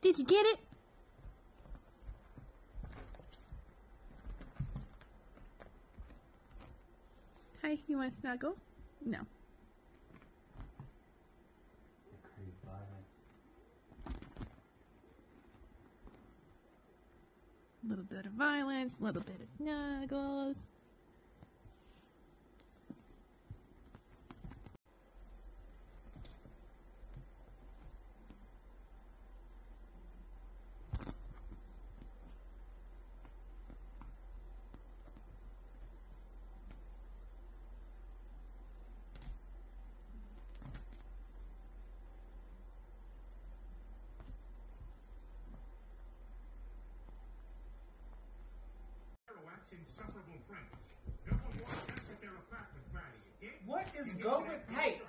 Did you get it? Hi, you want to snuggle? No. A little bit of violence, a little bit of snuggles. Insufferable friends. No one wants us at their apartment party. What is going? Hey,